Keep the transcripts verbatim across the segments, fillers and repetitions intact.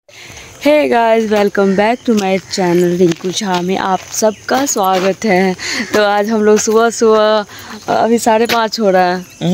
Hey guys, welcome back to my channel Rinku Jha में आप सबका स्वागत है। तो आज हम लोग सुबह सुबह अभी साढ़े पाँच हो रहा है,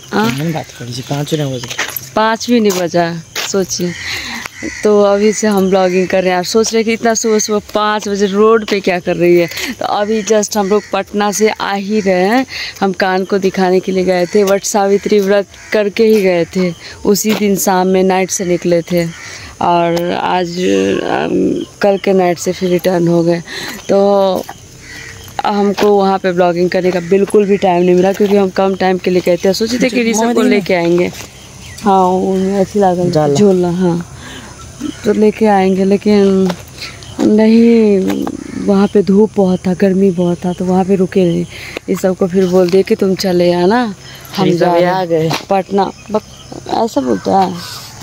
पाँच पाँच भी नहीं बजा, सोचिए। तो अभी से हम ब्लॉगिंग कर रहे हैं। आप सोच रहे हैं कि इतना सुबह सुबह पाँच बजे रोड पे क्या कर रही है। तो अभी जस्ट हम लोग पटना से आ ही रहे हैं। हम कान को दिखाने के लिए गए थे, वट सावित्री व्रत करके ही गए थे। उसी दिन शाम में नाइट से निकले थे और आज कल के नाइट से फिर रिटर्न हो गए। तो हमको वहाँ पे ब्लॉगिंग करने का बिल्कुल भी टाइम नहीं मिला, क्योंकि हम कम टाइम के लिए गए थे। सोचे थे कि ऋषभ को लेके आएंगे, हाँ उन्हें अच्छी लागल झोलना, हाँ तो लेके आएंगे, लेकिन नहीं, वहाँ पे धूप बहुत था, गर्मी बहुत था, तो वहाँ पे रुके नहीं। इस सबको फिर बोल दिए कि तुम चले आना, हम जा आ गए पटना। ऐसा बोलता है,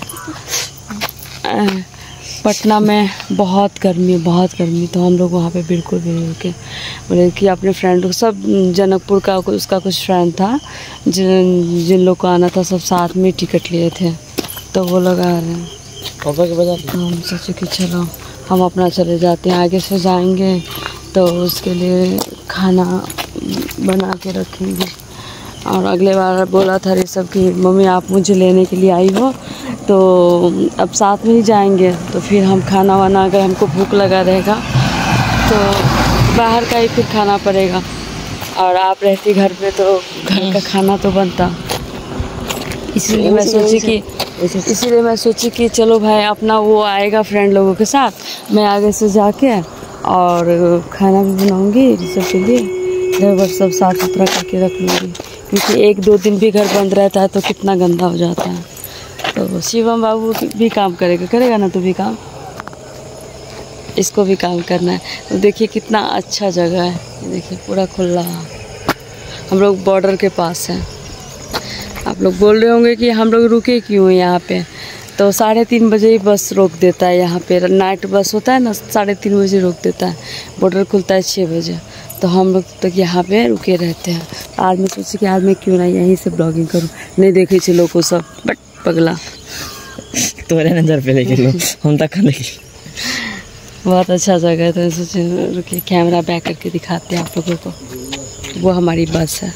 पटना में बहुत गर्मी बहुत गर्मी। तो हम लोग वहाँ पे बिल्कुल भी नहीं रुके। बोले कि अपने फ्रेंड को, सब जनकपुर का उसका कुछ फ्रेंड था, जिन जिन लोग को आना था सब साथ में टिकट लिए थे, तो वो लोग आ रहे हैं। पापा के बजा हम सोचे कि चलो हम अपना चले जाते हैं, आगे से जाएंगे तो उसके लिए खाना बना के रखेंगे। और अगले बार बोला था ऋषभ कि मम्मी आप मुझे लेने के लिए आई हो, तो अब साथ में ही जाएंगे, तो फिर हम खाना वाना, अगर हमको भूख लगा रहेगा तो बाहर का ही फिर खाना पड़ेगा। और आप रहती घर पे तो घर का खाना तो बनता। इसीलिए मैं सोची कि इसीलिए मैं सोची कि चलो भाई, अपना वो आएगा फ्रेंड लोगों के साथ, मैं आगे से जाके और खाना भी बनाऊंगी ऋषभ के लिए, घर वर सब साफ सुथरा करके रख लूँगी, क्योंकि एक दो दिन भी घर बंद रहता है तो कितना गंदा हो जाता है। तो शिवम बाबू भी काम करेगा करेगा ना, तो भी काम, इसको भी काम करना है। तो देखिए कितना अच्छा जगह है, देखिए पूरा खुला। हम लोग बॉर्डर के पास हैं। आप लोग बोल रहे होंगे कि हम लोग रुके क्यों यहाँ पे, तो साढ़े तीन बजे ही बस रोक देता है यहाँ पे। नाइट बस होता है ना, साढ़े तीन बजे रोक देता है। बॉर्डर खुलता है छः बजे, तो हम लोग तक तो यहाँ पे रुके रहते हैं। आज मैं सोची कि आज मैं क्यों ना यहीं से ब्लॉगिंग करूँ, नहीं देखे थे लोग को सब, बट पगला तुम्हारे नज़र पे लेके लो हम तक लेके। बहुत अच्छा जगह है, तो सोचे रुकिए कैमरा बैक करके दिखाते हैं आप लोगों को। वो हमारी बस है।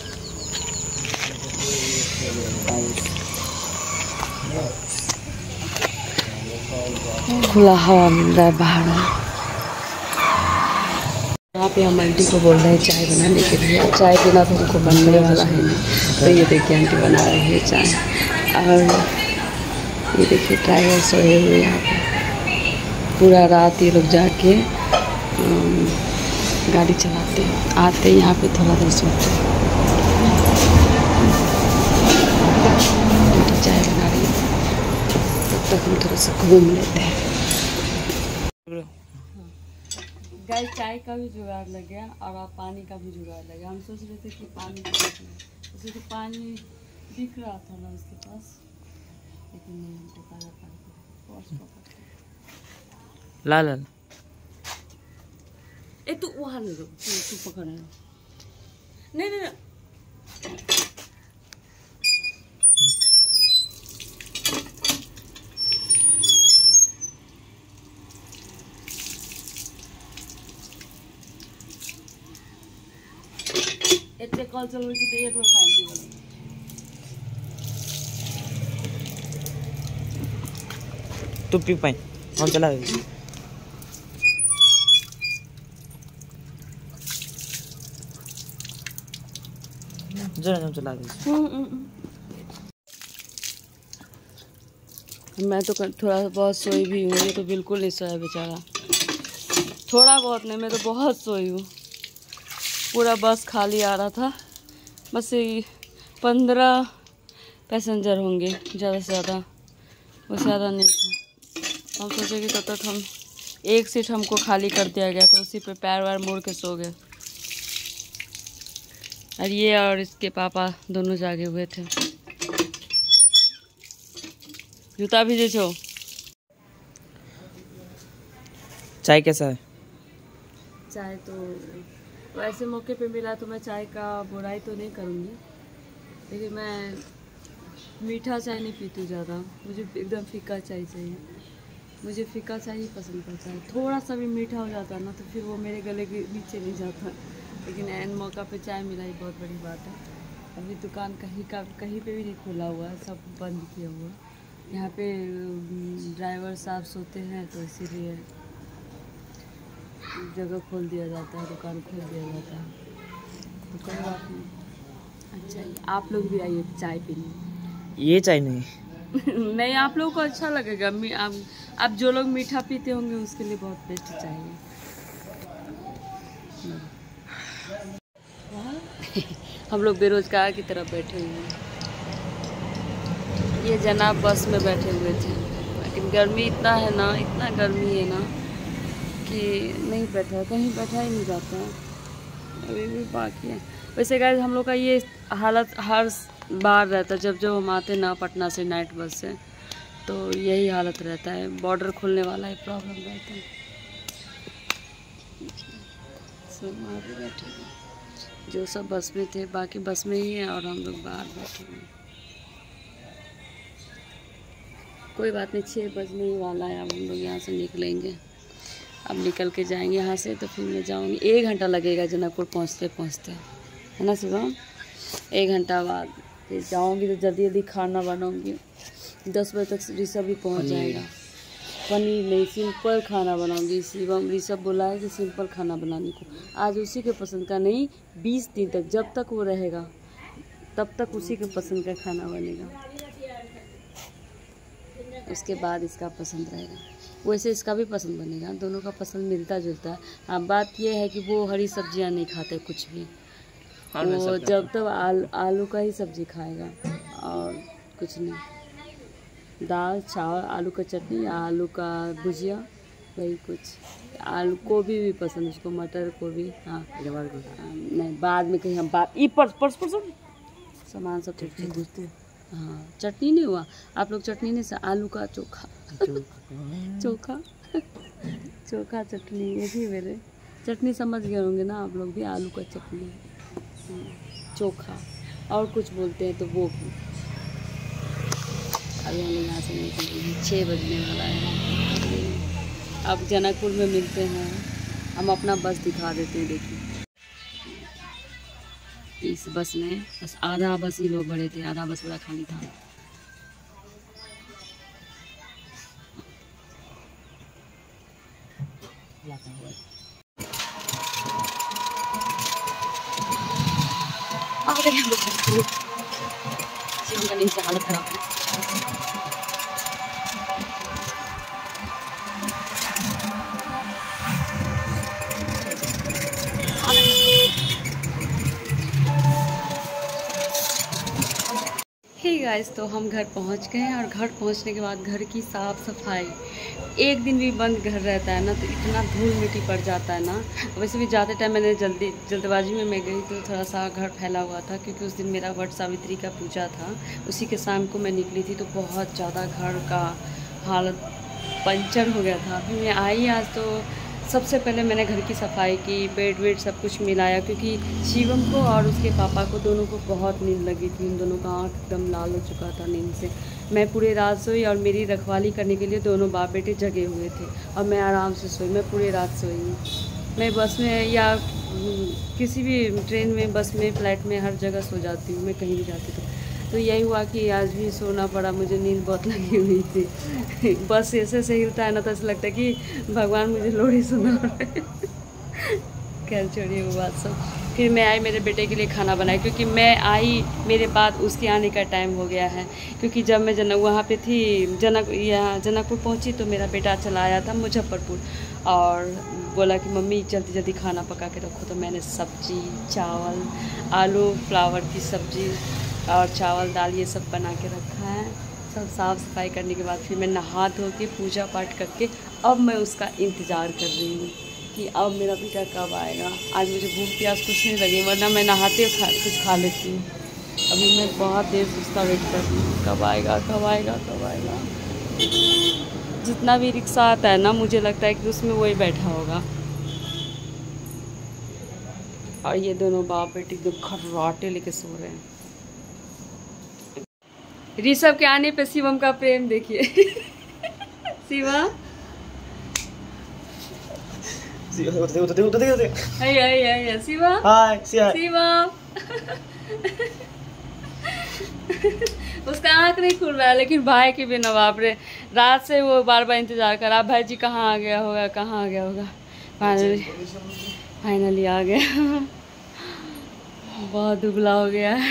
खुला हवा मिल रहा है बाहर। यहाँ पे हम आंटी को बोल रहे हैं चाय बनाने के लिए। चाय बिना तो उनको बनने वाला है नहीं। तो ये देखिए आंटी बना रही है चाय। और ये देखिए ड्राइवर सोए हुए यहाँ पे। पूरा रात ये लोग जाके गाड़ी चलाते हैं, आते यहाँ पे थोड़ा देर सोते हैं। चाय बना रही है, तब तक हम थोड़ा सा घूम लेते हैं। गाइस चाय का भी जुगाड़ लग गया और आप पानी का भी जुगाड़ लग गया। हम सोच रहे थे कि पानी जैसे कि पानी दिख रहा था ना उसके पास, लेकिन नहीं, हमको ताज़ा पानी लाल लाल। ए तू वहाँ ले लो, तू पकड़ नहीं नहीं नहीं इतने कॉल चलो इसे एक बार पानी बोलो। तू पी पाई हम चला दे। जरा हम चला दे। मैं तो थोड़ा बहुत सोई भी हूँ, ये तो बिल्कुल नहीं सोया बेचारा। थोड़ा बहुत नहीं, मैं तो बहुत सोई हूँ। पूरा बस खाली आ रहा था, बस पंद्रह पैसेंजर होंगे ज़्यादा से ज़्यादा, वो ज़्यादा नहीं था। हम सोचे कि तब तक हम एक सीट हमको खाली कर दिया गया, तो उसी पे पैर वैर मोड़ के सो गए। और ये और इसके पापा दोनों जागे हुए थे। जूता भी जे छो। चाय कैसा है? चाय तो वैसे मौके पे मिला तो मैं चाय का बुराई तो नहीं करूँगी, लेकिन मैं मीठा चाय नहीं पीती ज़्यादा, मुझे एकदम फीका चाय चाहिए। मुझे फीका चाय ही पसंद पड़ता है। थोड़ा सा भी मीठा हो जाता है ना तो फिर वो मेरे गले के नीचे नहीं जाता, लेकिन ऐन मौका पे चाय मिला ही बहुत बड़ी बात है। अभी दुकान कहीं का कहीं पे भी नहीं खुला हुआ है, सब बंद किया हुआ। यहाँ पे ड्राइवर साहब सोते हैं तो इसीलिए जगह खोल दिया जाता है, दुकान खोल दिया जाता है, तो कोई बात नहीं। अच्छा, आप लोग भी आइए चाय पीने। ये चाय नहीं नहीं, आप लोगों को अच्छा लगेगा। आप, आप जो लोग मीठा पीते होंगे उसके लिए बहुत बेस्ट चाहिए। हम लोग बेरोजगार की तरफ बैठे हुए हैं। ये जनाब बस में बैठे हुए थे, लेकिन गर्मी इतना है ना, इतना गर्मी है ना कि नहीं बैठा, कहीं बैठा ही नहीं जाता है। अभी भी बाकी है। वैसे गाइस हम लोग का ये हालत हर बार रहता है, जब जब हम आते ना पटना से नाइट बस से, तो यही हालत रहता है। बॉर्डर खुलने वाला एक प्रॉब्लम रहता है। सब वहाँ पे बैठे हैं, जो सब बस में थे बाकी बस में ही हैं, और हम लोग बाहर बैठे हैं। कोई बात नहीं, छः बजने ही वाला है। अब हम लोग यहाँ से निकलेंगे, अब निकल के जाएंगे यहाँ से, तो फिर मैं जाऊँगी। एक घंटा लगेगा जनकपुर पहुँचते पहुँचते, है ना शिवम? एक घंटा बाद फिर जाऊँगी, तो जल्दी जल्दी खाना बनाऊँगी। दस बजे तक ऋषभ भी पहुँच जाएगा। पनीर नहीं, सिंपल खाना बनाऊँगी। शिवम ऋषभ बोला है कि सिंपल खाना बनाने को, आज उसी के पसंद का नहीं, बीस दिन तक जब तक वो रहेगा तब तक उसी के पसंद का खाना बनेगा, उसके बाद इसका पसंद रहेगा। वैसे इसका भी पसंद बनेगा, दोनों का पसंद मिलता जुलता है। हाँ, बात यह है कि वो हरी सब्जियां नहीं खाते कुछ भी, वो जब तक आल, आलू का ही सब्जी खाएगा और कुछ नहीं। दाल चावल, आलू का चटनी या आलू का भुजिया, वही कुछ। आलू गोभी भी पसंद उसको, मटर को भी। हाँ नहीं, बाद में कहीं हम बात ई पर्स पर्स पर्स सामान सब पूछते हैं। हाँ, चटनी नहीं हुआ, आप लोग चटनी नहीं से आलू का चोखा चोखा चोखा चटनी, ये भी मेरे चटनी समझ गए होंगे ना आप लोग भी, आलू का चटनी चोखा, और कुछ बोलते हैं तो वो भी। अभी हम लोग यहाँ से निकलेंगे, छः बजने वाला है। अब जनकपुर में मिलते हैं, हम अपना बस दिखा देते हैं। देखिए इस बस में बस आधा बस ही लोग भरे थे, आधा बस पूरा खाली था। नीचे हालत खराब है। हे गाइस, तो हम घर पहुंच गए हैं, और घर पहुंचने के बाद घर की साफ़ सफाई, एक दिन भी बंद घर रहता है ना तो इतना धूल मिट्टी पड़ जाता है ना। वैसे भी जाते टाइम मैंने जल्दी जल्दबाजी में मैं गई तो थोड़ा सा घर फैला हुआ था, क्योंकि उस दिन मेरा वट सावित्री का पूजा था, उसी के शाम को मैं निकली थी, तो बहुत ज़्यादा घर का हालत पंचर हो गया था। फिर मैं आई आज, तो सबसे पहले मैंने घर की सफाई की, बेड वेड सब कुछ मिलाया, क्योंकि शिवम को और उसके पापा को दोनों को बहुत नींद लगी थी। उन दोनों का आँख एकदम लाल हो चुका था नींद से। मैं पूरे रात सोई, और मेरी रखवाली करने के लिए दोनों बाप बेटे जगे हुए थे, और मैं आराम से सोई। मैं पूरे रात सोई हूँ। मैं बस में या किसी भी ट्रेन में, बस में, फ्लाइट में, हर जगह सो जाती हूँ मैं, कहीं भी जाती तो तो यही हुआ कि आज भी सोना पड़ा, मुझे नींद बहुत लगी हुई थी। बस ऐसे से हिलता है ना तो ऐसा लगता है कि भगवान मुझे लोरी सुना रहे। खैर छोड़िए वो बात सब। फिर मैं आई, मेरे बेटे के लिए खाना बनाया, क्योंकि मैं आई मेरे बाद उसके आने का टाइम हो गया है। क्योंकि जब मैं जनक वहाँ पे थी, जनक यहाँ जनकपुर पहुँची, तो मेरा बेटा चला आया था मुजफ्फरपुर, और बोला कि मम्मी जल्दी जल्दी खाना पका के रखो। तो मैंने सब्जी, चावल, आलू फ्लावर की सब्जी और चावल दाल ये सब बना के रखा है। सब साफ़ सफाई करने के बाद फिर मैं नहा धो के पूजा पाठ करके अब मैं उसका इंतज़ार कर रही हूँ कि अब मेरा बेटा कब आएगा। आज मुझे भूख प्यास कुछ नहीं लगी, वरना मैं नहाते खा कुछ खा लेती हूँ। अभी मैं बहुत देर से उसका वेट कर रही हूँ, कब आएगा कब आएगा कब आएगा। जितना भी रिक्शा आता है ना, मुझे लगता है कि उसमें वही बैठा होगा। और ये दोनों बाप बेटी एकदम खर्राटे लेके सो रहे हैं। ऋषभ के आने पे शिवम का प्रेम देखिए। शिवम देखो देखो देखो देखो देखो हाय हाय हाय शिवा, हाय शिवा शिवा। उसका आँख नहीं खुल रहा है, लेकिन भाई के बिना बाप रे, रात से वो बार बार इंतजार कर रहा, भाई जी कहाँ आ गया होगा, कहाँ आ गया होगा। फाइनली फाइनली आ गया। बहुत दुबला हो गया है।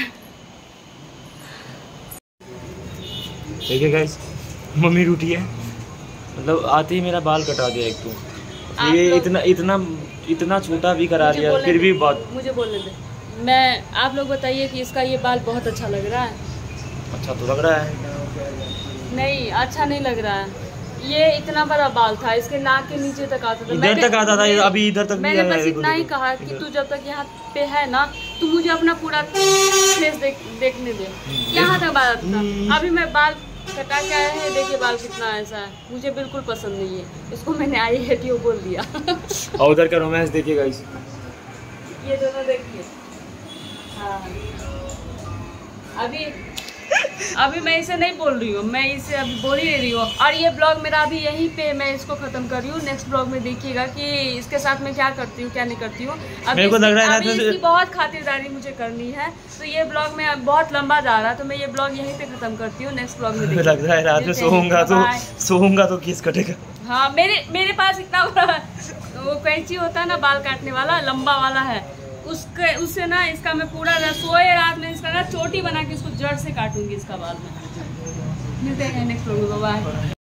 देखिए गाइस, मम्मी रूठी है, मतलब आते ही मेरा बाल कटा दिया एक तो। ये इतना इतना इतना छोटा भी करा दिया, फिर भी बात। मुझे बोलने दे, मैं आप लोग बताइए कि इसका ये बाल बहुत अच्छा लग रहा है। अच्छा तो लग रहा है। नहीं अच्छा नहीं लग रहा है। ये इतना बड़ा बाल था, इसके नाक के नीचे तक आता था, इधर तक आता था, अभी इधर तक मैंने बस इतना ही कहा कि तू जब तक यहाँ पे है ना, तू मुझे अपना पूरा फेस देख, देखने दे। यहाँ तक बाल आता था, अभी मैं बाल कटा के आया है, देखिए बाल कितना ऐसा है, मुझे बिल्कुल पसंद नहीं है। इसको मैंने आई है कि वो बोल दिया। और उधर का रोमांस देखिएगा इस, ये दोनों देखिए। हाँ अभी अभी मैं इसे नहीं बोल रही हूँ, मैं इसे अभी बोल ही नहीं रही हूँ। और ये ब्लॉग मेरा अभी यहीं पे मैं इसको खत्म कर रही हूँ। नेक्स्ट ब्लॉग में देखिएगा कि इसके साथ मैं क्या करती हूँ क्या नहीं करती हूँ। अभी को लग रहा है अभी इसकी बहुत खातिरदारी मुझे करनी है, तो ये ब्लॉग में बहुत लंबा जा रहा है, तो मैं ये ब्लॉग यहीं पे खत्म करती हूँ। नेक्स्ट ब्लॉग में लग रहा है रात में सोऊंगा तो सोऊंगा तो केस कटेगा। हाँ मेरे मेरे पास इतना बड़ा वो कैंची होता है ना बाल काटने वाला, लंबा वाला है, उसके उससे ना इसका मैं पूरा सोए रात में इसका ना चोटी बना के इसको जड़ से काटूंगी इसका बाल में। मिलते हैं नेक्स्ट व्लॉग में, बाय।